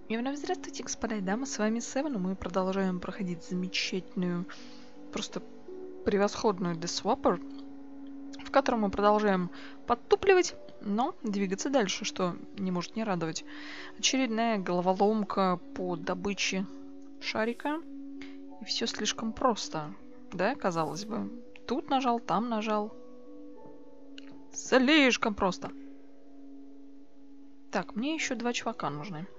И вновь здравствуйте, господа и дамы, с вами Севен, и мы продолжаем проходить замечательную, просто превосходную Death Swapper, в котором мы продолжаем подтупливать, но двигаться дальше, что не может не радовать. Очередная головоломка по добыче шарика, и все слишком просто, да, казалось бы. Тут нажал, там нажал. Слишком просто. Так, мне еще 2 чувака нужны.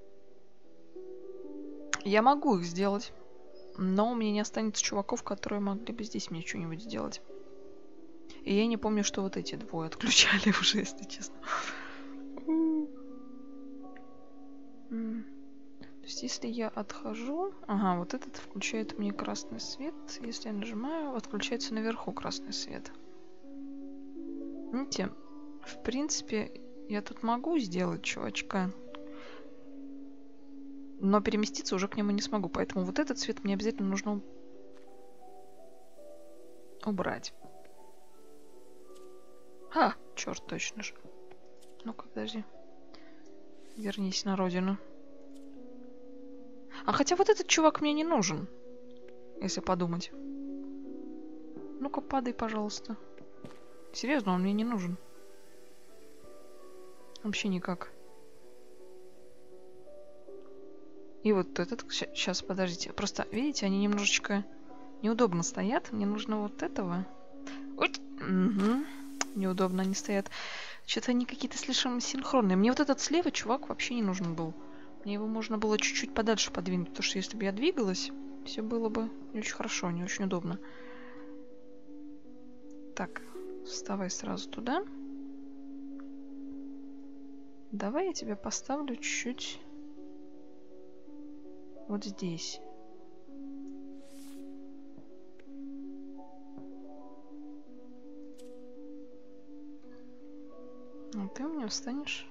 Я могу их сделать, но у меня не останется чуваков, которые могли бы здесь мне что-нибудь сделать. И я не помню, что вот эти двое отключали уже, если честно. То есть, если я отхожу... Ага, вот этот включает мне красный свет. Если я нажимаю, отключается наверху красный свет. Видите, в принципе, я тут могу сделать чувачка. Но переместиться уже к нему не смогу. Поэтому вот этот цвет мне обязательно нужно убрать. Черт, точно же. Ну-ка, подожди. Вернись на родину. А хотя вот этот чувак мне не нужен. Если подумать. Ну-ка, падай, пожалуйста. Серьезно, он мне не нужен. Вообще никак. И вот этот... Сейчас, подождите. Просто, видите, они немножечко неудобно стоят. Мне нужно вот этого. Угу. Неудобно они стоят. Что-то они какие-то слишком синхронные. Мне вот этот слева чувак вообще не нужен был. Мне его можно было чуть-чуть подальше подвинуть. Потому что если бы я двигалась, все было бы не очень хорошо, не очень удобно. Так, вставай сразу туда. Давай я тебя поставлю чуть-чуть вот здесь. А ты у меня встанешь.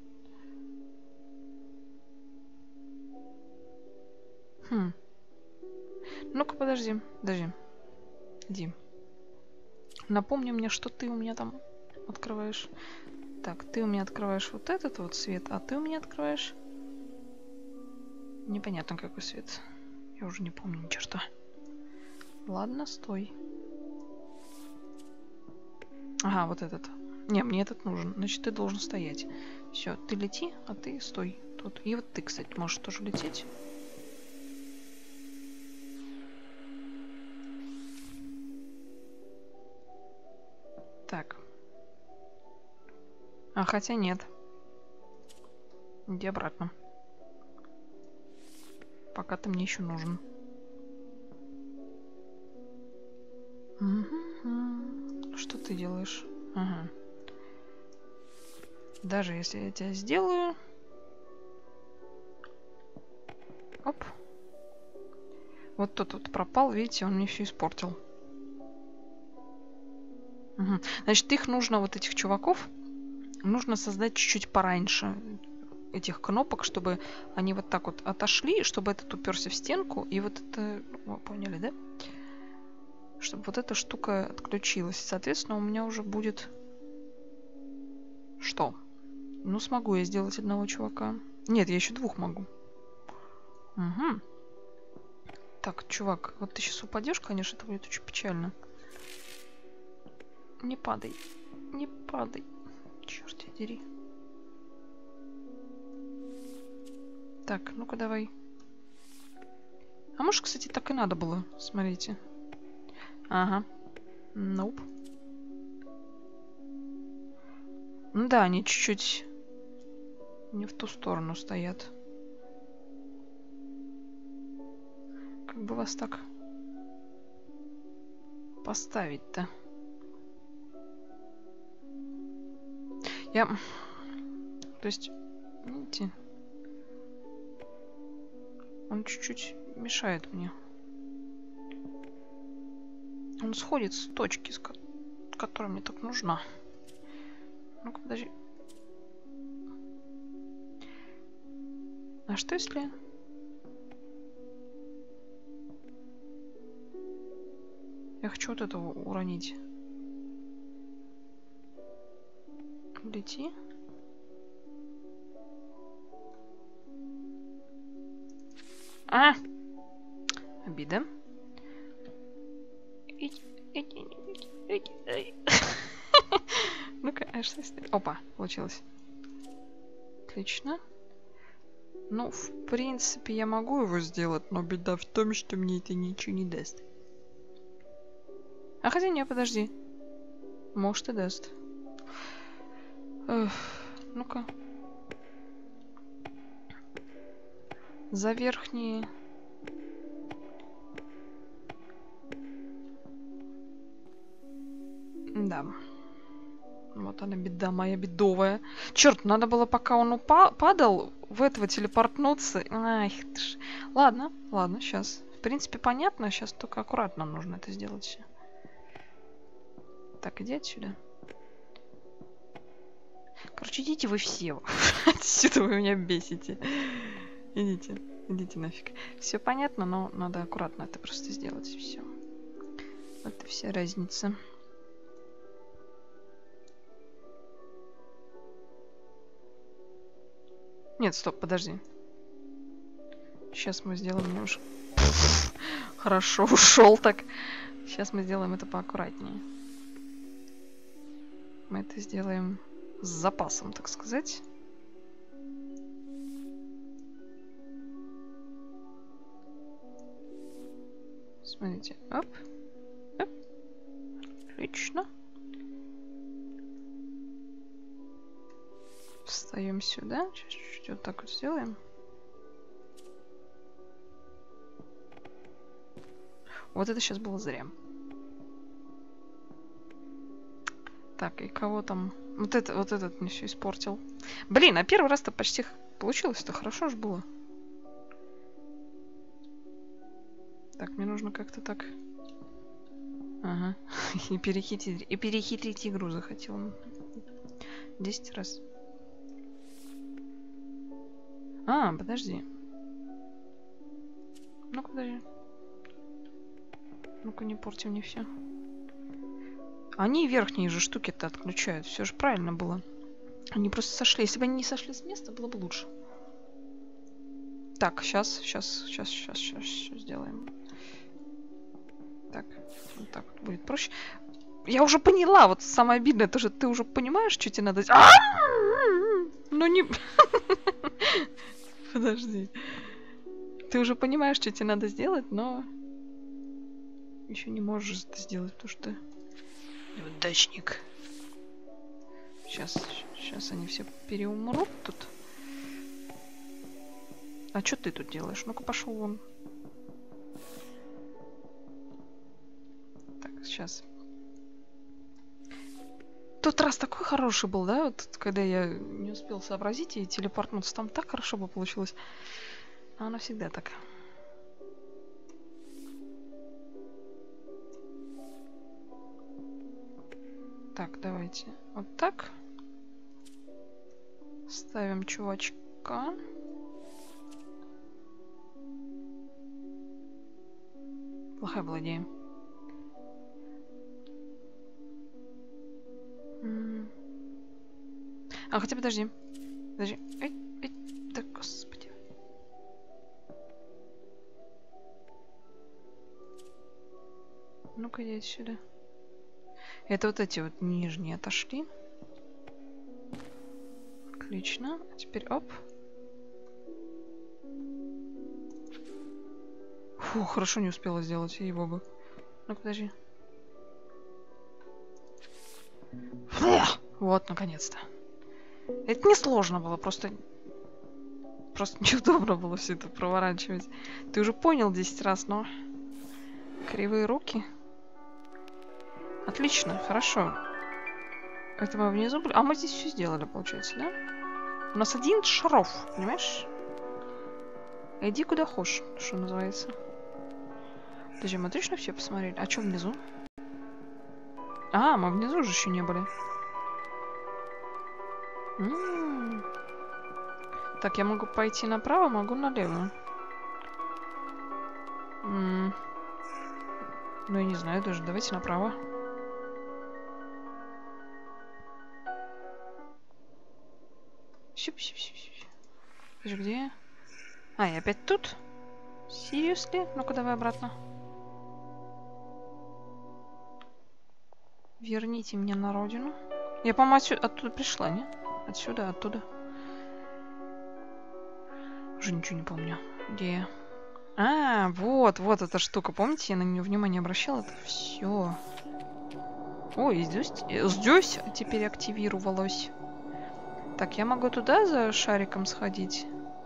Ну-ка, подожди. Иди. Напомни мне, что ты у меня там открываешь. Так, ты у меня открываешь вот этот вот свет, а ты у меня открываешь... Непонятно, какой свет. Я уже не помню ни черта. Ладно, стой. Ага, вот этот. Не, мне этот нужен. Значит, ты должен стоять. Все, ты лети, а ты стой тут. И вот ты, кстати, можешь тоже лететь. Так. А, хотя нет. Иди обратно. Пока ты мне еще нужен. Что ты делаешь? Ага. Даже если я тебя сделаю... Оп. Вот тот вот пропал, видите, он мне все испортил. Угу. Значит, их нужно, вот этих чуваков, нужно создать чуть-чуть пораньше этих кнопок, чтобы они вот так вот отошли, чтобы этот уперся в стенку, и вот это... Вы поняли, да? Чтобы вот эта штука отключилась. Соответственно, у меня уже будет... Что? Ну, смогу я сделать одного чувака. Нет, я еще 2 могу. Угу. Так, чувак, вот ты сейчас упадешь, конечно, это будет очень печально. Не падай. Не падай. Черт тебя дери. Так, ну-ка давай. А может, кстати, так и надо было. Смотрите. Ага. Ноуп. Ну да, они чуть-чуть не в ту сторону стоят. Как бы вас так поставить-то? То есть, видите, он чуть-чуть мешает мне. Он сходит с точки, которая мне так нужна. Ну-ка, подожди. А что если... Я хочу вот этого уронить. Лети. А! Обида. Ну-ка, опа, получилось. Отлично. Ну, в принципе, я могу его сделать, но беда в том, что мне это ничего не даст. А хотя не, подожди. Может и даст. Ну-ка. За верхние... Да. Вот она, беда моя бедовая. Черт, надо было, пока он падал, в этого телепортнуться. Ай, ты ж... Ладно, ладно, сейчас. В принципе, понятно. Сейчас только аккуратно нужно это сделать все. Так, иди отсюда. Короче, идите вы все. Отсюда вы меня бесите. Идите, идите нафиг. Все понятно, но надо аккуратно это просто сделать. Все. Вот и вся разница. Нет, стоп, подожди. Сейчас мы сделаем немножко... Хорошо, ушел так. Сейчас мы сделаем это поаккуратнее. Мы это сделаем с запасом, так сказать. Смотрите. Оп. Оп. Отлично. Встаем сюда. Сейчас чуть-чуть вот так вот сделаем. Вот это сейчас было зря. Так, и кого там... Вот этот мне все испортил. Блин, а первый раз-то почти получилось-то. Хорошо ж было. Так, мне нужно как-то так... Ага. И перехитрить игру захотел. 10 раз. А, подожди. Ну-ка, подожди. Ну-ка, не порти мне все. Они верхние же штуки-то отключают. Все же правильно было. Они просто сошли. Если бы они не сошли с места, было бы лучше. Так, сейчас сделаем. Так, вот так вот будет проще. Я уже поняла, вот самое обидное, то, что ты уже понимаешь, что тебе надо сделать. Ну не... Подожди. Ты уже понимаешь, что тебе надо сделать, но... Еще не можешь это сделать, потому что... Неудачник. Сейчас они все переумрут тут. А что ты тут делаешь? Ну-ка, пошел вон. Так, сейчас. Тот раз такой хороший был, да? Вот когда я не успел сообразить и телепортнуться. Там так хорошо бы получилось. А оно всегда так. Так, давайте. Вот так. Ставим чувачка. Плохая была идея. А, хотя подожди. Подожди. Так, господи. Ну-ка, иди сюда. Это вот эти вот нижние отошли. Отлично. А теперь оп. Фу, хорошо не успела сделать, ей-богу. Ну, подожди. Вот, наконец-то. Это не сложно было, просто неудобно было все это проворачивать. Ты уже понял 10 раз, но... Кривые руки. Отлично, хорошо. Это мы внизу были. А мы здесь все сделали, получается, да? У нас 11 шаров, понимаешь? Иди куда хочешь, что называется. Подожди, мы отлично все посмотрели. А что внизу? А, мы внизу же еще не были. Так, я могу пойти направо, могу налево. Ну, я не знаю даже. Давайте направо. Сюп. Подожди, где я? А, я опять тут? Seriously? Ну-ка давай обратно. Верните меня на родину. Я, по-моему, оттуда пришла, не? Отсюда, оттуда. Уже ничего не помню. Где я? А, вот эта штука. Помните, я на нее внимание обращала? Это все. Ой, здесь теперь активировалось. Так, я могу туда за шариком сходить?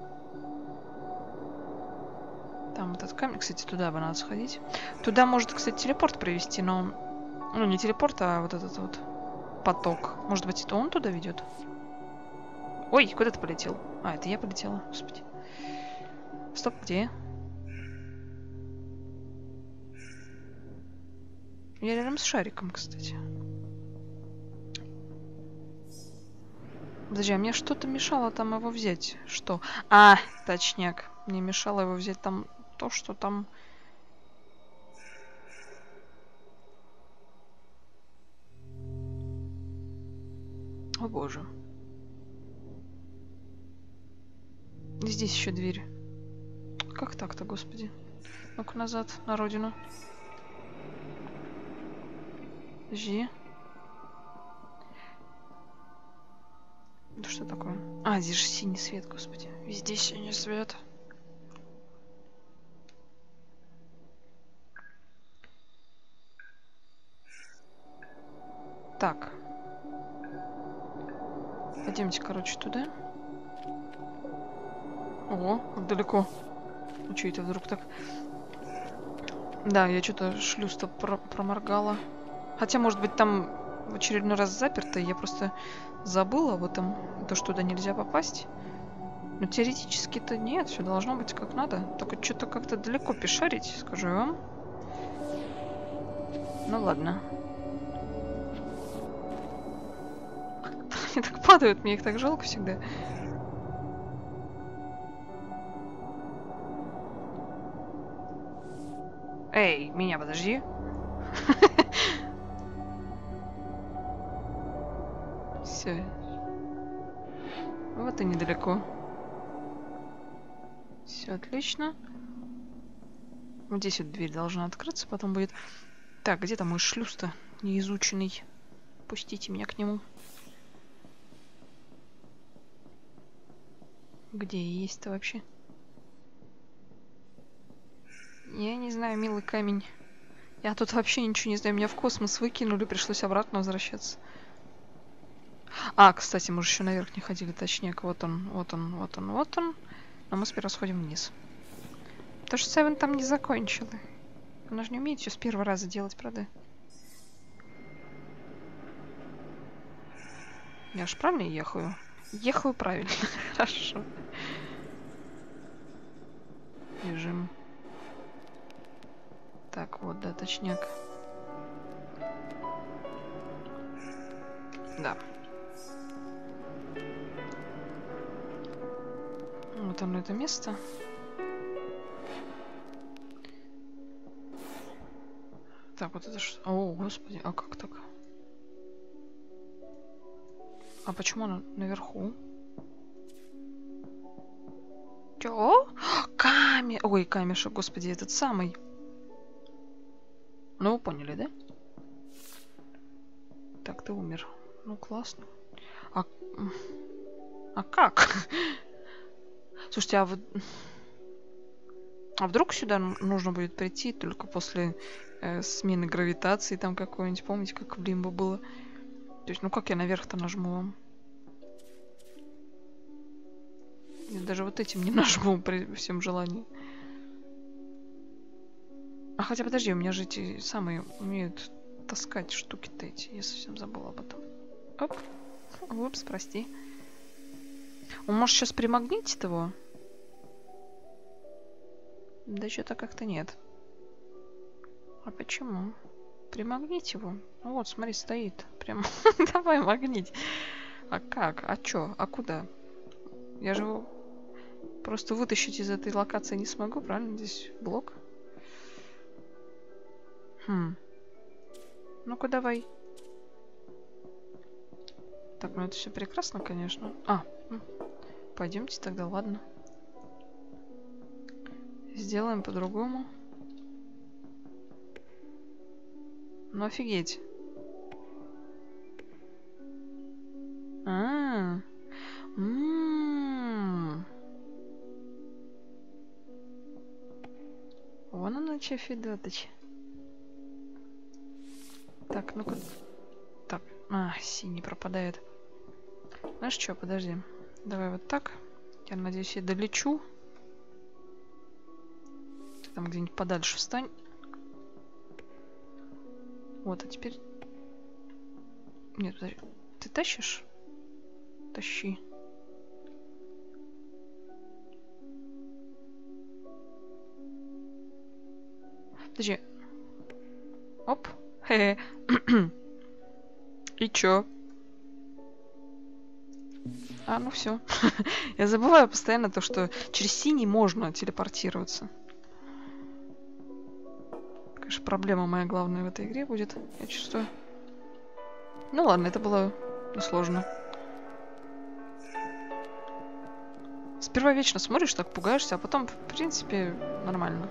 Там этот камень, кстати, туда бы надо сходить. Туда может, кстати, телепорт провести, но... Ну, не телепорт, а вот этот вот поток. Может быть, это он туда ведет? Ой, куда ты полетел? А, это я полетела, господи. Стоп, где я? Я рядом с шариком, кстати. Подожди, а мне что-то мешало там его взять. Что? А, точняк. Мне мешало его взять там то, что там... О боже. Здесь еще дверь. Как так-то, господи? Ну-ка назад, на родину. Подожди. Да что такое? А, здесь же синий свет, господи. Везде синий свет. Так. Пойдемте, короче, туда. Ого, как далеко. Ну что это вдруг так? Да, я что-то шлюз-то проморгала. Хотя, может быть, там в очередной раз заперто, я просто забыла об этом. То, что туда нельзя попасть. Но теоретически-то нет, все должно быть как надо. Только что-то как-то далеко пешарить, скажу я вам. Ну ладно. Они так падают, мне их так жалко всегда. Эй, меня подожди. Все. Вот и недалеко. Все отлично. Вот здесь вот дверь должна открыться, потом будет... Так, где там мой шлюз-то неизученный? Пустите меня к нему. Где есть-то вообще? Я не знаю, милый камень. Я тут вообще ничего не знаю. Меня в космос выкинули, пришлось обратно возвращаться. А, кстати, мы же еще наверх не ходили, точнее. Вот он, вот он, вот он, вот он. Но мы сперва сходим вниз. Потому что Севен там не закончила. Она же не умеет все с первого раза делать, правда? Я же правильно ехаю? Ехаю правильно. Хорошо. Бежим. Так, вот, да, точняк. Да. Вот оно, это место. Так, вот это что? О, господи, а как так? А почему она наверху? Чё? Ой, камешек, господи, этот самый. Ну, вы поняли, да? Так, ты умер. Ну, классно. А как? Слушайте, а вдруг сюда нужно будет прийти только после смены гравитации там какой-нибудь? Помните, как в Лимбо было? То есть, ну как я наверх-то нажму вам? Я даже вот этим не нажму при всем желании. А хотя, подожди, у меня же эти самые умеют таскать штуки-то эти. Я совсем забыла об этом. Оп. Упс, прости. Он может сейчас примагнитить его? Да что-то как-то нет. А почему? Примагнить его. Ну вот, смотри, стоит. Прям давай магнить. А как? А чё? А куда? Я же его просто вытащить из этой локации не смогу, правильно? Здесь блок. Ну-ка, давай. Так, ну это все прекрасно, конечно. Пойдемте тогда, ладно. Сделаем по-другому. Ну офигеть. Вон она, че Федотыч. Так, ну-ка. Так, синий пропадает. Знаешь что, подожди. Давай вот так. Я надеюсь, я долечу. Ты там где-нибудь подальше встань. Вот, а теперь... Нет, подожди. Ты тащишь? Тащи. Подожди. Оп. Хе-хе. И чё? Ну все. Я забываю постоянно то, что через синий можно телепортироваться. Конечно, проблема моя главная в этой игре будет, я чувствую. Ну ладно, это было несложно. Сперва вечно смотришь, так пугаешься, а потом, в принципе, нормально.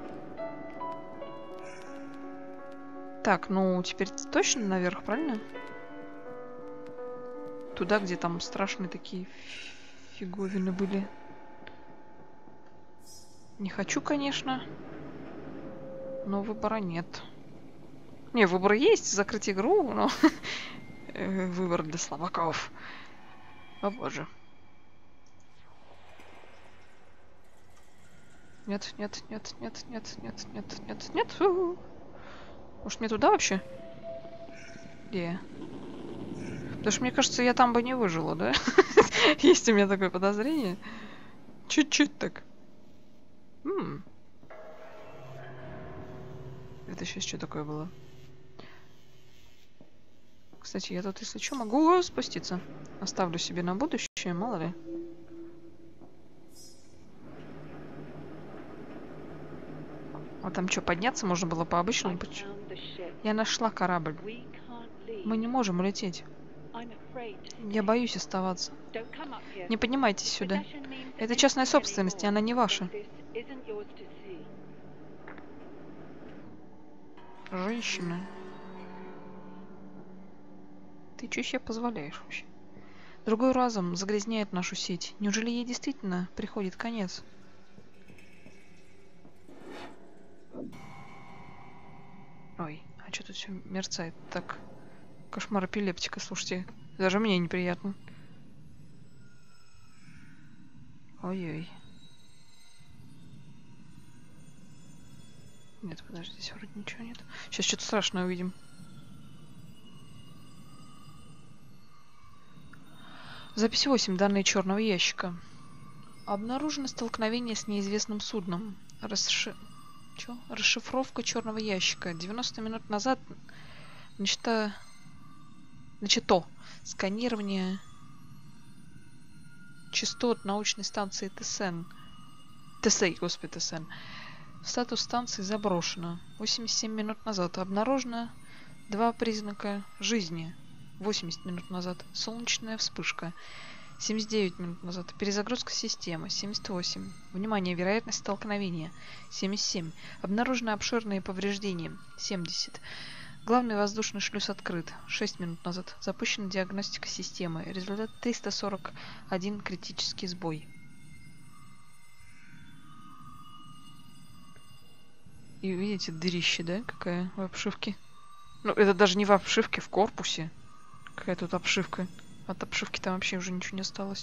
Так, ну теперь точно наверх, правильно? Туда, где там страшные такие фиговины были. Не хочу, конечно. Но выбора нет. Не, выбор есть, закрыть игру, но выбор для слабаков. О боже. Нет, нет, нет, нет, нет, нет, нет, нет, нет. Может, мне туда вообще? Где? Потому что мне кажется, я там бы не выжила, да? Есть у меня такое подозрение. Чуть-чуть так. Это сейчас что такое было? Кстати, я тут, если что, могу спуститься. Оставлю себе на будущее, мало ли. А там что, подняться можно было по обычному пути? Я нашла корабль. Мы не можем улететь. Я боюсь оставаться. Не поднимайтесь сюда. Это частная собственность, и она не ваша. Женщина. Ты что себе позволяешь вообще? Другой разум загрязняет нашу сеть. Неужели ей действительно приходит конец? Ой, а что тут все мерцает? Так, кошмар эпилептика, слушайте. Даже мне неприятно. Ой-ой. Нет, подожди, здесь вроде ничего нет. Сейчас что-то страшное увидим. Запись 8. Данные черного ящика. Обнаружено столкновение с неизвестным судном. Расшифровка черного ящика. 90 минут назад начато сканирование частот научной станции ТСН. ТСН. Статус станции заброшено. 87 минут назад обнаружено 2 признака жизни. 80 минут назад солнечная вспышка. 79 минут назад перезагрузка системы. 78. Внимание, вероятность столкновения. 77. Обнаружены обширные повреждения. 70. Главный воздушный шлюз открыт. 6 минут назад запущена диагностика системы. Результат 341 критический сбой. И видите, дырище, да, какая в обшивке? Ну, это даже не в обшивке, в корпусе. Какая тут обшивка? От обшивки там вообще уже ничего не осталось.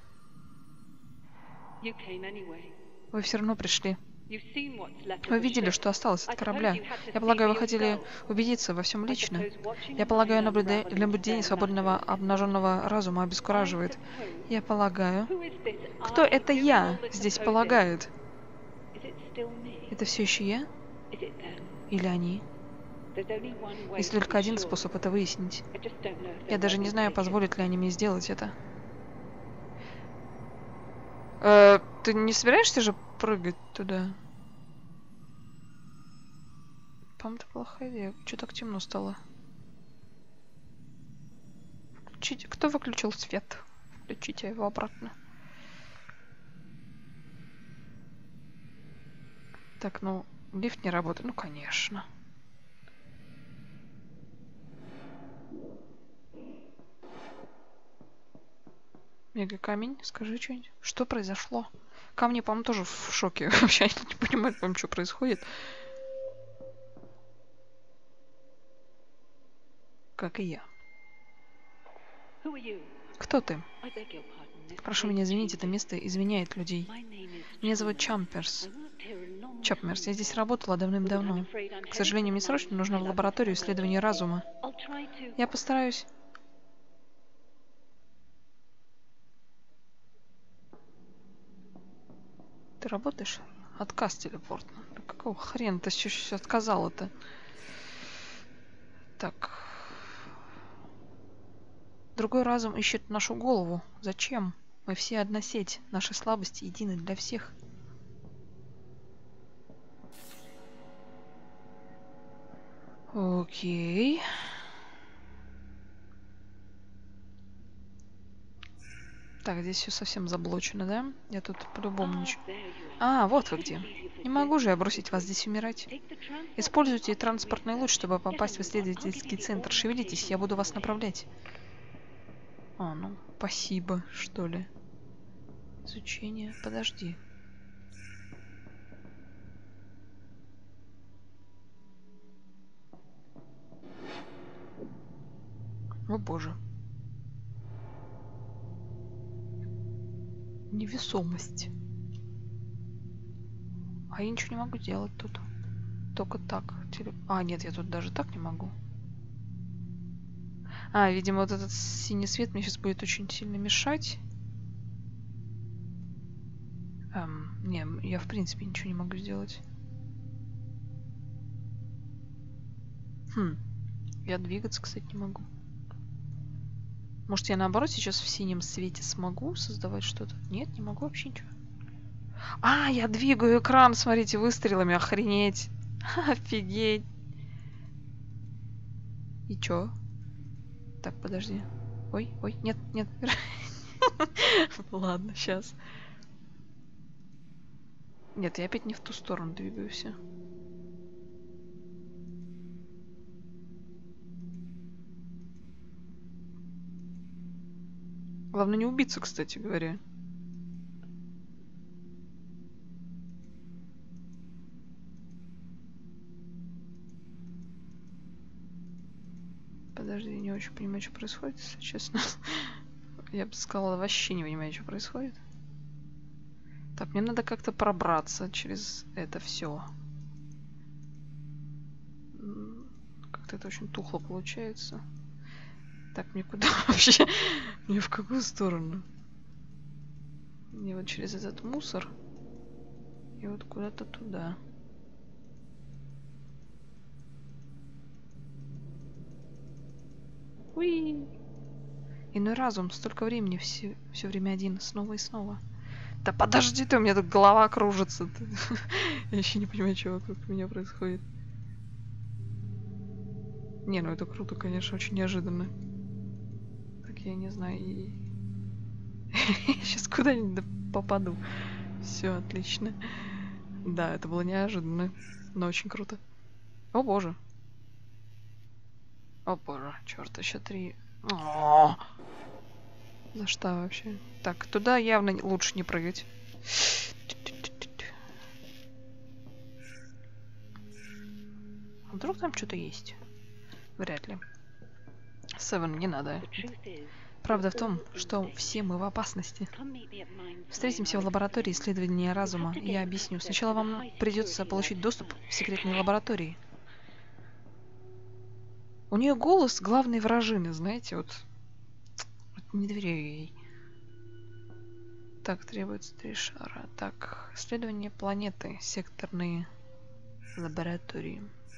Вы все равно пришли. Вы видели, что осталось от корабля. Я полагаю, вы хотели убедиться во всем лично. Я полагаю, наблюдение свободного обнаженного разума обескураживает. Я полагаю... Кто это я здесь полагает? Это все еще я? Или они? Есть только один способ это выяснить. Я даже не знаю, позволят ли они мне сделать это. Ты не собираешься же прыгать туда? По-моему, это плохая идея. Что так темно стало? Кто выключил свет? Включите его обратно. Так, ну, лифт не работает. Ну, конечно. Мега камень, скажи что-нибудь. Что произошло? Камни, по-моему, тоже в шоке. Вообще, они не понимают, по-моему, что происходит. Как и я. Кто ты? Прошу меня извинить, это место изменяет людей. Меня зовут Чамперс. Чапмерс, я здесь работала давным-давно. К сожалению, мне срочно нужно в лабораторию исследования разума. Я постараюсь... Ты работаешь? Отказ телепорт. Да какого хрена ты сейчас отказала-то? Так. Другой разум ищет нашу голову. Зачем? Мы все одна сеть. Наши слабости едины для всех. Окей. Так, здесь все совсем заблочено, да? Я тут по-любому ничего... А, вот вы где. Не могу же я бросить вас здесь умирать. Используйте транспортный луч, чтобы попасть в исследовательский центр. Шевелитесь, я буду вас направлять. А, ну, спасибо, что ли. Изучение. Подожди. О боже. Невесомость. А я ничего не могу делать тут. Только так. А, нет, я тут даже так не могу. А, видимо, вот этот синий свет мне сейчас будет очень сильно мешать. Не, я в принципе ничего не могу сделать. Я двигаться, кстати, не могу. Может, я наоборот сейчас в синем свете смогу создавать что-то? Нет, не могу вообще ничего. А, я двигаю экран, смотрите, выстрелами, охренеть. Офигеть. И чё? Так, подожди. Ой, ой, нет, нет. Ладно, сейчас. Нет, я опять не в ту сторону двигаюсь. Главное не убиться, кстати говоря. Подожди, я не очень понимаю, что происходит, если честно. Я бы сказала, вообще не понимаю, что происходит. Так, мне надо как-то пробраться через это все. Как-то это очень тухло получается. Так, мне куда вообще? Мне в какую сторону? Мне вот через этот мусор. И вот куда-то туда. Уи! Иной разум, столько времени, все время один, снова и снова. Да подожди ты, у меня тут голова кружится. Я еще не понимаю, что вокруг меня происходит. Не, ну это круто, конечно, очень неожиданно. Так, я не знаю. Сейчас куда-нибудь попаду. Все, отлично. Да, это было неожиданно, но очень круто. О боже. О боже, черт, еще 3. За что вообще? Так, туда явно лучше не прыгать. А вдруг там что-то есть? Вряд ли. Севен, не надо. Правда в том, что все мы в опасности. Встретимся в лаборатории исследования разума, и я объясню. Сначала вам придется получить доступ в секретные лаборатории. У нее голос главной вражины, знаете, вот не доверяю ей. Так, требуется 3 шара. Так, исследование планеты, секторные лаборатории.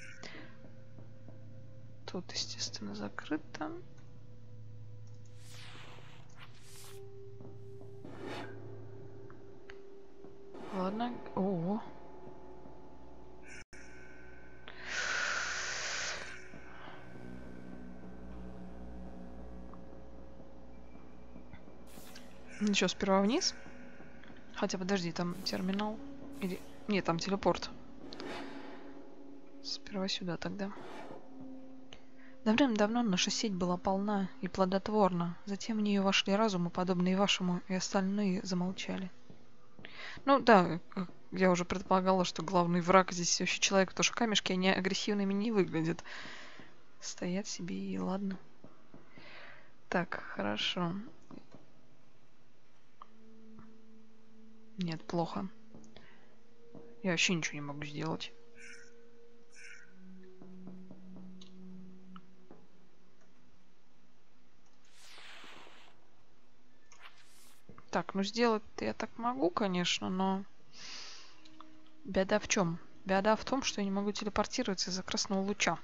Тут, естественно, закрыто. Ладно. О. Ну что, сперва вниз? Хотя, подожди, там терминал. Или... Нет, там телепорт. Сперва сюда тогда. Давным-давно наша сеть была полна и плодотворна. Затем в нее вошли разумы, подобные вашему, и остальные замолчали. Ну да, я уже предполагала, что главный враг здесь вообще человек, потому что камешки, они агрессивными не выглядят. Стоят себе и ладно. Так, хорошо. Нет, плохо. Я вообще ничего не могу сделать. Так, ну сделать-то я так могу, конечно, но... Беда в чем? Беда в том, что я не могу телепортироваться из-за красного луча.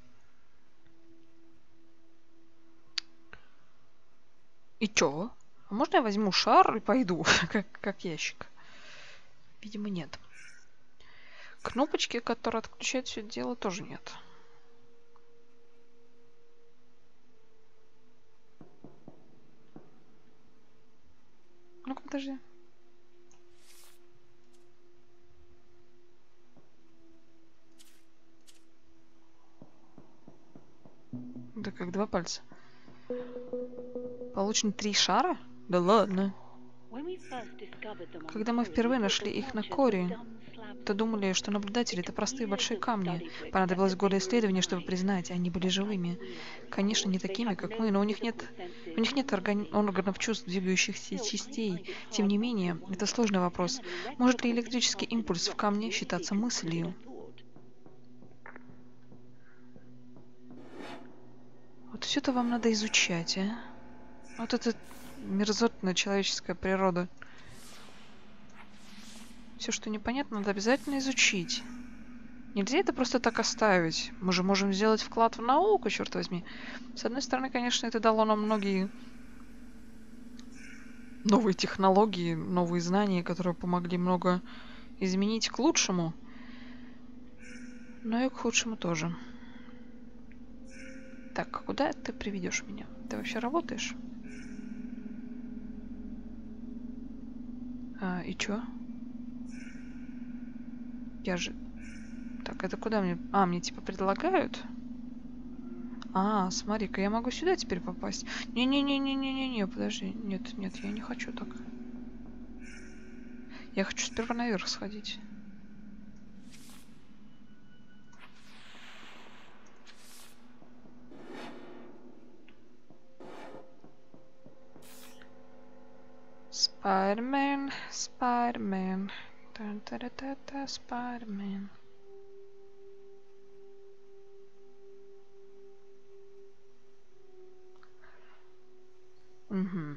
И чё? А можно я возьму шар и пойду, как ящик? Видимо, нет. Кнопочки, которые отключают все это дело, тоже нет. Ну-ка, подожди. Да как два пальца. Получено 3 шара? Да ладно. Когда мы впервые нашли их на Коре, то думали, что наблюдатели — это простые большие камни. Понадобилось годы исследований, чтобы признать, они были живыми. Конечно, не такими, как мы, но у них нет органов чувств, двигающихся частей. Тем не менее, это сложный вопрос. Может ли электрический импульс в камне считаться мыслью? Вот все это вам надо изучать, а? Вот это мерзотная человеческая природа. Все, что непонятно, надо обязательно изучить. Нельзя это просто так оставить. Мы же можем сделать вклад в науку, черт возьми. С одной стороны, конечно, это дало нам многие новые технологии, новые знания, которые помогли много изменить к лучшему. Но и к худшему тоже. Так, куда ты приведешь меня? Ты вообще работаешь? И чё? Я же... Так, это куда мне... мне типа предлагают? Смотри-ка, я могу сюда теперь попасть. Не-не-не-не-не-не-не, подожди. Нет, нет, я не хочу так. Я хочу сперва наверх сходить. Spider-Man, Spider-Man. Та-та-та-та, Spider-Man. Угу.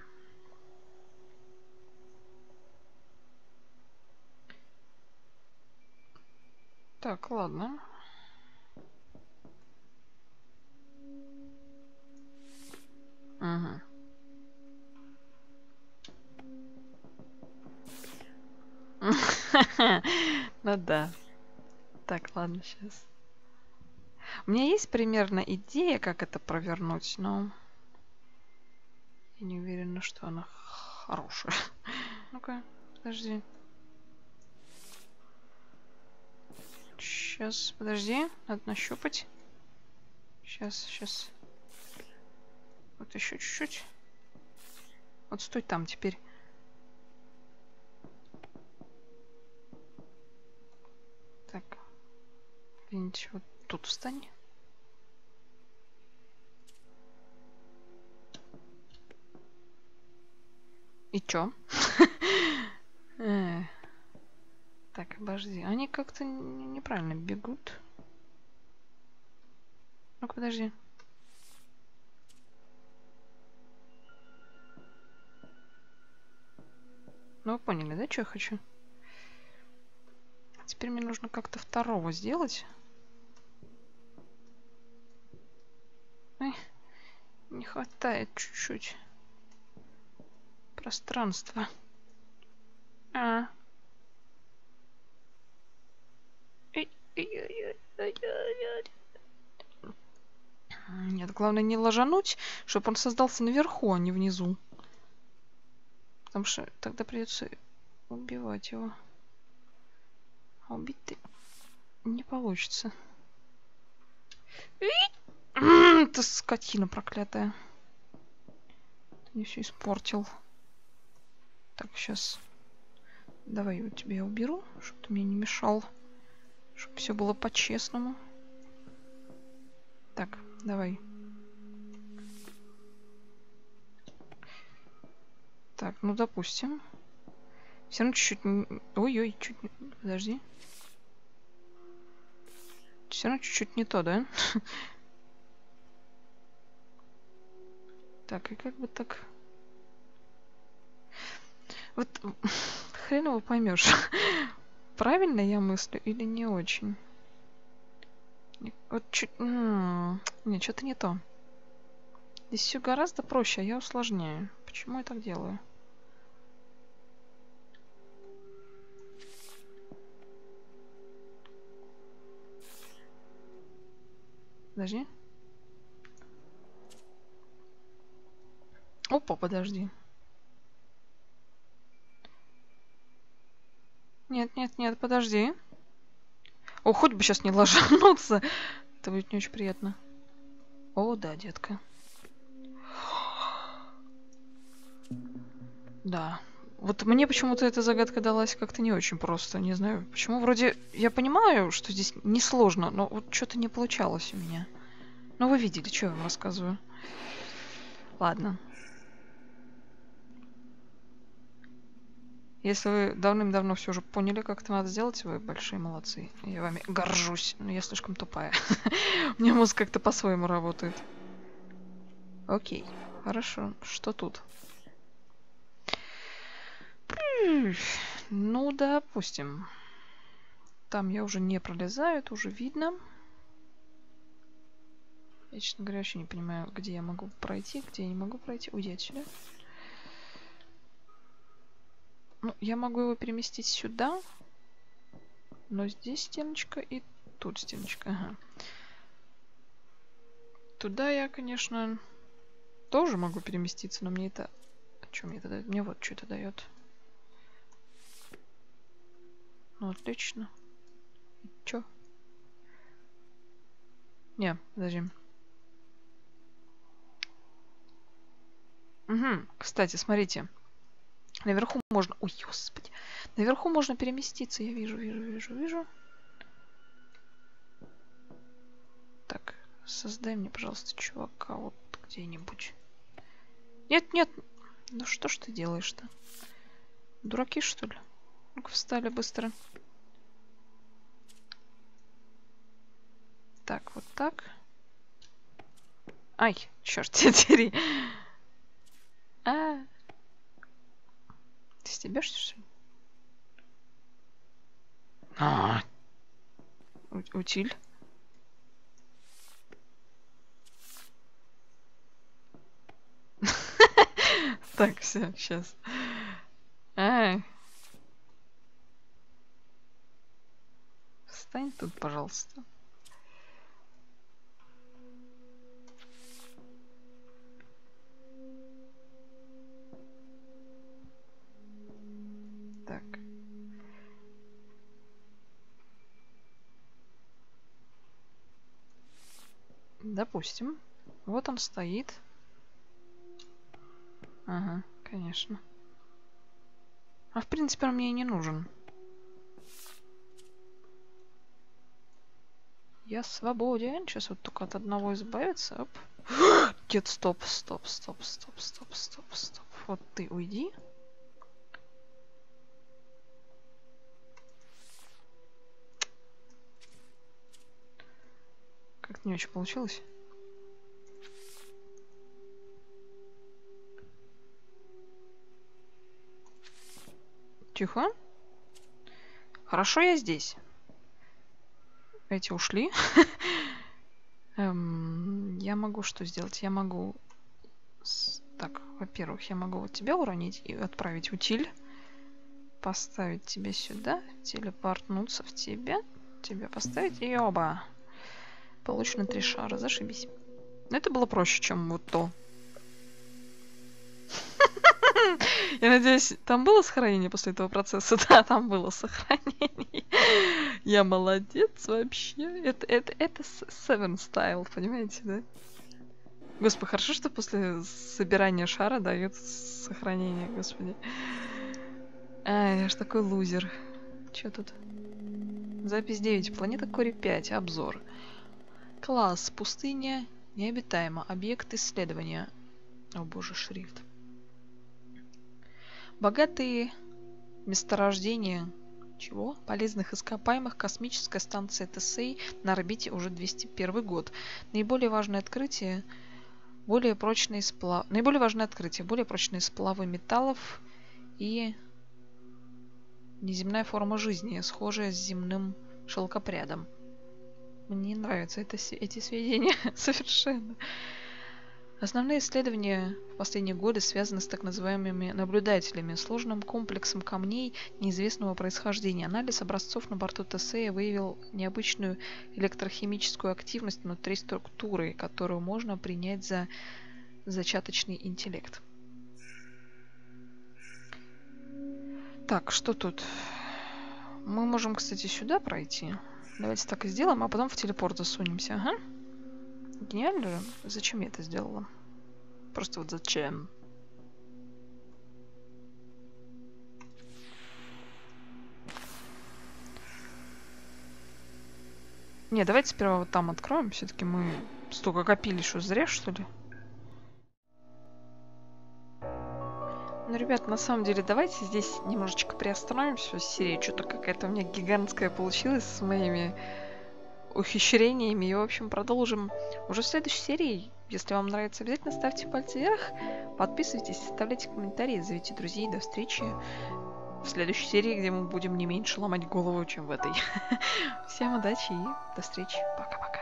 Так, ладно. Угу. Ну да. Так, ладно, сейчас. У меня есть примерно идея, как это провернуть, но я не уверена, что она хорошая. Ну-ка, подожди. Сейчас, подожди, надо нащупать. Сейчас. Вот еще чуть-чуть. Вот стой там теперь. Так. Где-нибудь вот тут встань. И чё? Так, подожди. Они как-то неправильно бегут. Ну-ка, подожди. Ну, вы поняли, да, что я хочу? Теперь мне нужно как-то второго сделать. Не хватает чуть-чуть пространства. Нет, главное не ложануть, чтобы он создался наверху, а не внизу. Потому что тогда придется убивать его. А убить ты Не получится. Ты скотина проклятая. Ты мне все испортил. Так, сейчас. Давай вот тебе я уберу, чтобы ты мне не мешал. Чтобы все было по-честному. Так, давай. Так, ну допустим. Все равно чуть-чуть... Ой-ой, чуть не... Подожди. Все равно чуть-чуть не то, да? Так, и как бы так... Вот хрен его поймешь. Правильно я мыслю или не очень? Вот чуть... Нет, что-то не то. Здесь все гораздо проще, а я усложняю. Почему я так делаю? Подожди. Опа, подожди. Нет, нет, нет, подожди. О, хоть бы сейчас не ложануться. Это будет не очень приятно. О, да, детка. Да. Вот мне почему-то эта загадка далась как-то не очень просто. Не знаю, почему. Вроде я понимаю, что здесь несложно, но вот что-то не получалось у меня. Ну, вы видели, что я вам рассказываю. Ладно. Если вы давным-давно все уже поняли, как это надо сделать, вы большие молодцы. Я вами горжусь. Но я слишком тупая. У меня мозг как-то по-своему работает. Окей. Хорошо. Что тут? Ну, допустим. Там я уже не пролезаю, это уже видно. Я, честно говоря, вообще не понимаю, где я могу пройти, где я не могу пройти. Уйди отсюда. Ну, я могу его переместить сюда. Но здесь стеночка и тут стеночка. Ага. Туда я, конечно, тоже могу переместиться, но мне это... А что мне это дает? Мне вот что это дает. Ну, отлично. Чё? Не, подожди. Угу. Кстати, смотрите. Наверху можно... Ой, господи. Наверху можно переместиться. Я вижу. Так, создай мне, пожалуйста, чувака вот где-нибудь. Нет. Ну что ж ты делаешь-то? Дураки, что ли? Ну-ка, встали быстро. Так, вот так. Ай, черт тебя дери. Ты стебешься, что ли? Утиль. Так, все, сейчас. Встань тут, пожалуйста. Так. Допустим. Вот он стоит. Ага, конечно. А в принципе он мне и не нужен. Я свободен. Сейчас вот только от одного избавиться. Оп. Нет, стоп. Вот ты уйди. Как-то не очень получилось. Тихо. Хорошо, я здесь. Эти ушли. Я могу что сделать? Я могу... Так, во-первых, я могу вот тебя уронить и отправить утиль. Поставить тебя сюда. Телепортнуться в тебя. Тебя поставить и оба. Получено 3 шара. Зашибись. Но это было проще, чем вот то. Я надеюсь, там было сохранение после этого процесса? Да, там было сохранение. Я молодец вообще. Это Seven Style, понимаете, да? Господи, хорошо, что после собирания шара дают сохранение, господи. Ай, я ж такой лузер. Чё тут? Запись 9. Планета Кори 5. Обзор. Класс. Пустыня. Необитаема. Объект исследования. О боже, шрифт. Богатые месторождения чего? Полезных ископаемых. Космическая станция ТСА на орбите уже 201 год. Наиболее важное открытие. Наиболее важное открытие. Более прочные сплавы металлов и неземная форма жизни, схожая с земным шелкопрядом. Мне нравятся эти сведения совершенно. Основные исследования в последние годы связаны с так называемыми наблюдателями, сложным комплексом камней неизвестного происхождения. Анализ образцов на борту ТСА выявил необычную электрохимическую активность внутри структуры, которую можно принять за зачаточный интеллект. Так, что тут? Мы можем, кстати, сюда пройти. Давайте так и сделаем, а потом в телепорт засунемся. Ага. Гениально же. Зачем я это сделала? Просто вот зачем? Не, давайте сперва вот там откроем. Все-таки мы столько копили, что зря, что ли? Ну, ребят, на самом деле, давайте здесь немножечко приостановимся. Серия что-то какая-то у меня гигантская получилась с моими ухищрениями. И, в общем, продолжим уже в следующей серии. Если вам нравится, обязательно ставьте пальцы вверх, подписывайтесь, оставляйте комментарии, зовите друзей. До встречи в следующей серии, где мы будем не меньше ломать голову, чем в этой. Всем удачи и до встречи. Пока-пока.